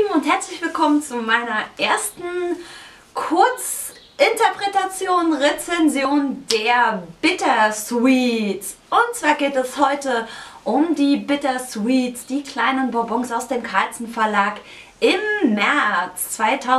Lieben und herzlich willkommen zu meiner ersten Kurzinterpretation, Rezension der Bittersweets. Und zwar geht es heute um die Bittersweets, die kleinen Bonbons aus dem Carlsen Verlag im März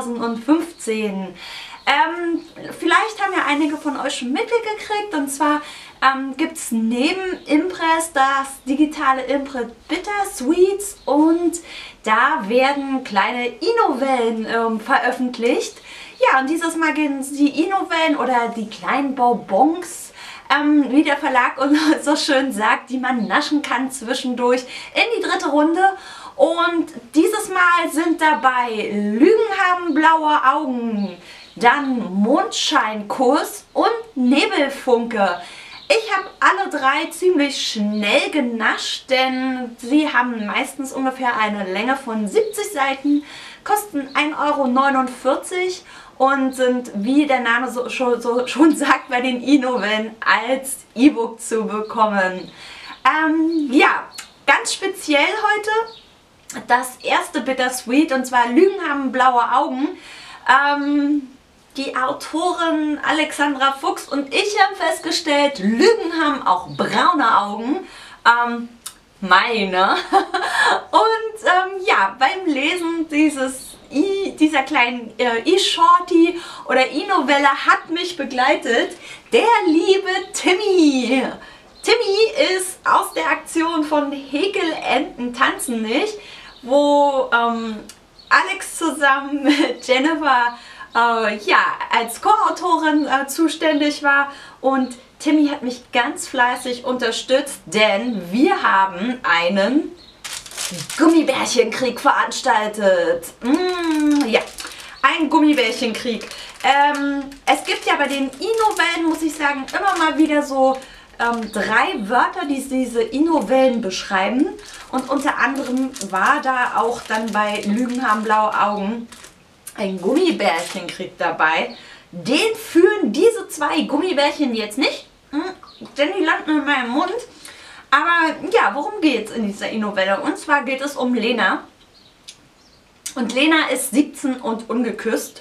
2015. Vielleicht haben ja einige von euch schon mitgekriegt, und zwar gibt es neben Impress das digitale Impress Bittersweets und da werden kleine E-Novellen veröffentlicht. Ja, und dieses Mal gehen die E-Novellen oder die kleinen Bonbons, wie der Verlag uns so schön sagt, die man naschen kann zwischendurch, in die dritte Runde. Und dieses Mal sind dabei Lügen haben blaue Augen, dann Mondscheinkuss und Nebelfunke. Ich habe alle drei ziemlich schnell genascht, denn sie haben meistens ungefähr eine Länge von 70 Seiten, kosten 1,49 € und sind, wie der Name schon sagt, bei den E-Novellen als E-Book zu bekommen. Ja, ganz speziell heute das erste Bittersweet, und zwar Lügen haben blaue Augen. Die Autorin Alexandra Fuchs und ich haben festgestellt, Lügen haben auch braune Augen. Meine. Und ja, beim Lesen dieser kleinen E-Shorty oder E-Novelle hat mich begleitet der liebe Timmy. Timmy ist aus der Aktion von Häkelenten tanzen nicht, wo Alex zusammen mit Jennifer ja, als Co-Autorin zuständig war, und Timmy hat mich ganz fleißig unterstützt, denn wir haben einen Gummibärchenkrieg veranstaltet. Ja, ein Gummibärchenkrieg. Es gibt ja bei den E-Novellen, muss ich sagen, immer mal wieder so 3 Wörter, die diese E-Novellen beschreiben, und unter anderem war da auch dann bei Lügen haben blaue Augen ein Gummibärchenkrieg dabei. Den führen diese 2 Gummibärchen jetzt nicht, denn die landen in meinem Mund. Aber ja, worum geht es in dieser E-Novelle? Und zwar geht es um Lena. Und Lena ist 17 und ungeküsst.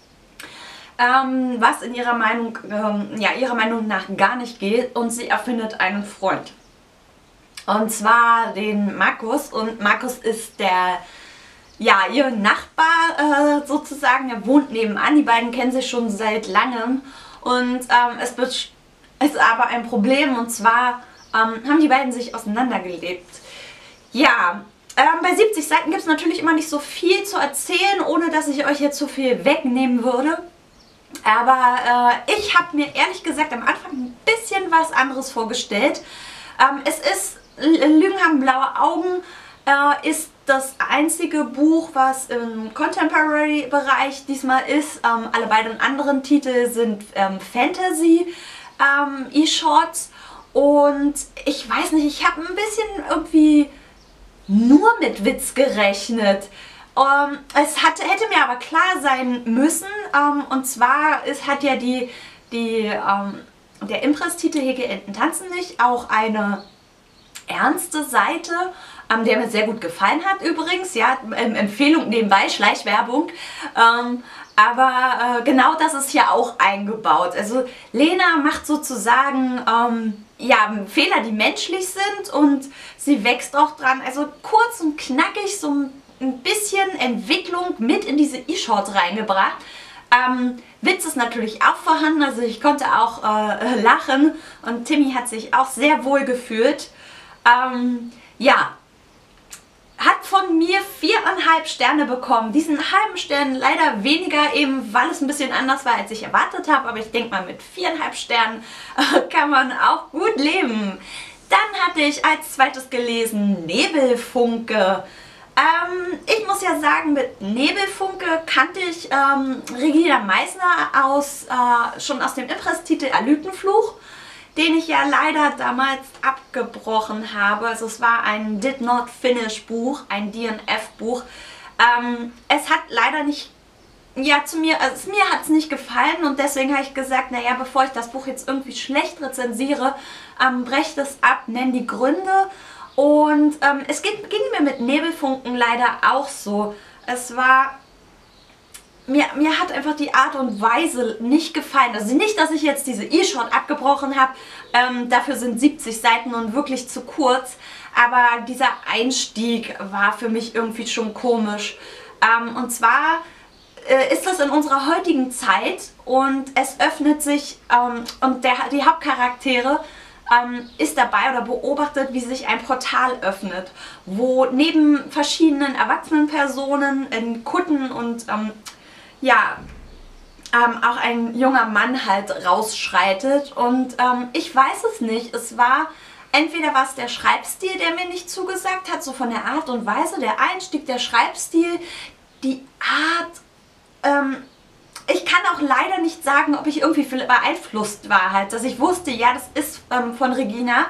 Was in ihrer Meinung, ihrer Meinung nach gar nicht geht, und sie erfindet einen Freund. Und zwar den Markus, und Markus ist ihr Nachbar sozusagen, er wohnt nebenan, die beiden kennen sich schon seit langem, und es ist aber ein Problem, und zwar haben die beiden sich auseinandergelebt. Ja, bei 70 Seiten gibt es natürlich immer nicht so viel zu erzählen, ohne dass ich euch jetzt so viel wegnehmen würde. Aber ich habe mir ehrlich gesagt am Anfang ein bisschen was anderes vorgestellt. Es ist Lügen haben blaue Augen, ist das einzige Buch, was im Contemporary-Bereich diesmal ist. Alle beiden anderen Titel sind Fantasy E-Shorts, und ich weiß nicht, ich habe ein bisschen irgendwie nur mit Witz gerechnet. Es hätte mir aber klar sein müssen, und zwar hat ja der Impress-Titel Häkelenten tanzen nicht auch eine ernste Seite, der mir sehr gut gefallen hat übrigens. Ja, Empfehlung nebenbei, Schleichwerbung. Aber genau das ist ja auch eingebaut. Also Lena macht sozusagen ja, Fehler, die menschlich sind, und sie wächst auch dran. Also kurz und knackig, so ein bisschen Entwicklung mit in diese E-Short reingebracht. Witz ist natürlich auch vorhanden, also ich konnte auch lachen, und Timmy hat sich auch sehr wohl gefühlt. Ja, hat von mir 4,5 Sterne bekommen. Diesen halben Stern leider weniger, eben weil es ein bisschen anders war, als ich erwartet habe. Aber ich denke mal, mit 4,5 Sternen kann man auch gut leben. Dann hatte ich als zweites gelesen Nebelfunke. Ich muss ja sagen, mit Nebelfunke kannte ich Regina Meissner schon aus dem Impress-Titel Alütenfluch, den ich ja leider damals abgebrochen habe. Also es war ein Did Not Finish Buch, ein DNF Buch. Es hat leider nicht, ja, mir hat es nicht gefallen, und deswegen habe ich gesagt, naja, bevor ich das Buch jetzt irgendwie schlecht rezensiere, breche es ab, nenne die Gründe. Und es ging mir mit Nebelfunken leider auch so. Es war... Mir hat einfach die Art und Weise nicht gefallen. Also nicht, dass ich jetzt diese E-Short abgebrochen habe. Dafür sind 70 Seiten nun wirklich zu kurz. Aber dieser Einstieg war für mich irgendwie schon komisch. Und zwar ist das in unserer heutigen Zeit und es öffnet sich und die Hauptcharaktere ist dabei oder beobachtet, wie sich ein Portal öffnet, wo neben verschiedenen erwachsenen Personen in Kutten und auch ein junger Mann halt rausschreitet und ich weiß es nicht. Es war entweder was der Schreibstil, der mir nicht zugesagt hat, so von der Art und Weise, der Einstieg, der Schreibstil, die Art. Ich kann auch leider nicht sagen, ob ich irgendwie beeinflusst war, halt, dass ich wusste, ja, das ist von Regina.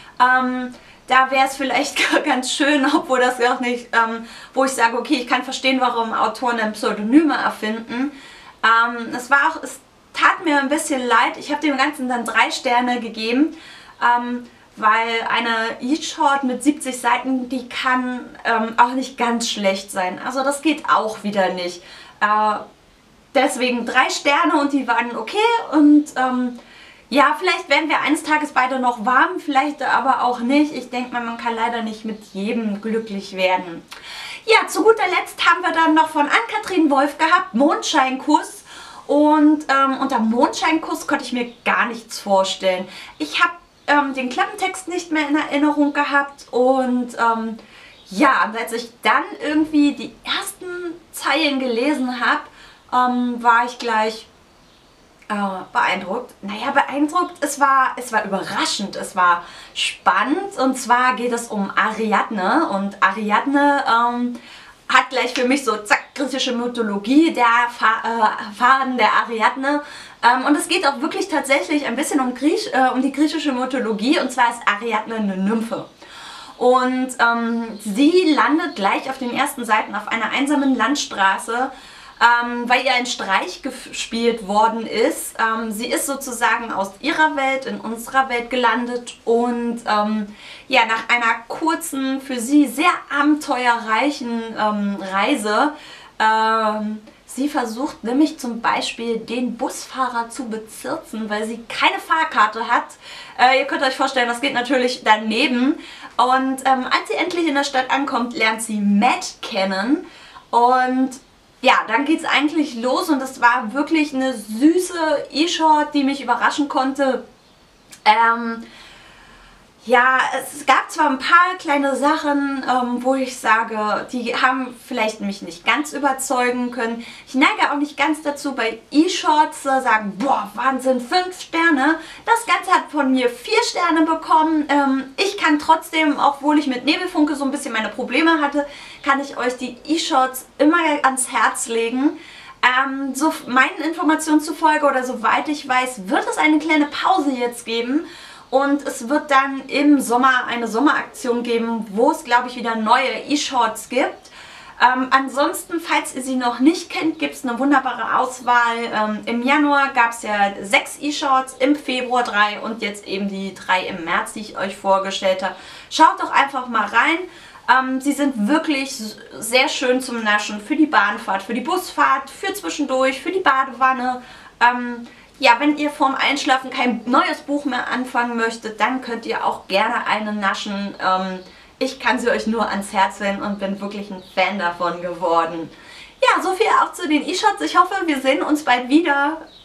Da wäre es vielleicht ganz schön, obwohl das ja auch nicht, wo ich sage, okay, ich kann verstehen, warum Autoren dann Pseudonyme erfinden. Es tat mir ein bisschen leid. Ich habe dem Ganzen dann 3 Sterne gegeben, weil eine E-Short mit 70 Seiten, die kann auch nicht ganz schlecht sein. Also das geht auch wieder nicht. Deswegen 3 Sterne und die waren okay und ja, vielleicht werden wir eines Tages beide noch warm, vielleicht aber auch nicht. Ich denke mal, man kann leider nicht mit jedem glücklich werden. Ja, zu guter Letzt haben wir dann noch von Ann-Kathrin Wolf gehabt, Mondscheinkuss. Und unter Mondscheinkuss konnte ich mir gar nichts vorstellen. Ich habe den Klappentext nicht mehr in Erinnerung gehabt und ja, als ich dann irgendwie die ersten Zeilen gelesen habe, war ich gleich beeindruckt. Naja, beeindruckt, es war überraschend, es war spannend und zwar geht es um Ariadne und Ariadne hat gleich für mich so, zack, griechische Mythologie, der Faden der Ariadne und es geht auch wirklich tatsächlich ein bisschen um die griechische Mythologie und zwar ist Ariadne eine Nymphe. Und sie landet gleich auf den ersten Seiten auf einer einsamen Landstraße, weil ihr ein Streich gespielt worden ist. Sie ist sozusagen aus ihrer Welt in unserer Welt gelandet und ja, nach einer kurzen, für sie sehr abenteuerreichen Reise, sie versucht nämlich zum Beispiel den Busfahrer zu bezirzen, weil sie keine Fahrkarte hat. Ihr könnt euch vorstellen, das geht natürlich daneben. Und als sie endlich in der Stadt ankommt, lernt sie Matt kennen und ja, dann geht es eigentlich los und es war wirklich eine süße E-Short, die mich überraschen konnte. Ja, es gab zwar ein paar kleine Sachen, wo ich sage, die haben vielleicht mich nicht ganz überzeugen können. Ich neige auch nicht ganz dazu, bei E-Shorts zu sagen, boah, Wahnsinn, 5 Sterne. Das Ganze hat von mir 4 Sterne bekommen. Ich kann trotzdem, obwohl ich mit Nebelfunke so ein bisschen meine Probleme hatte, kann ich euch die E-Shorts immer ans Herz legen. So meinen Informationen zufolge oder soweit ich weiß, wird es eine kleine Pause jetzt geben. Und es wird dann im Sommer eine Sommeraktion geben, wo es, glaube ich, wieder neue E-Shorts gibt. Ansonsten, falls ihr sie noch nicht kennt, gibt es eine wunderbare Auswahl. Im Januar gab es ja 6 E-Shorts, im Februar 3 und jetzt eben die 3 im März, die ich euch vorgestellt habe. Schaut doch einfach mal rein. Sie sind wirklich sehr schön zum Naschen für die Bahnfahrt, für die Busfahrt, für zwischendurch, für die Badewanne. Ja, wenn ihr vorm Einschlafen kein neues Buch mehr anfangen möchtet, dann könnt ihr auch gerne eine naschen. Ich kann sie euch nur ans Herz legen und bin wirklich ein Fan davon geworden. Ja, soviel auch zu den E-Shorts. Ich hoffe, wir sehen uns bald wieder.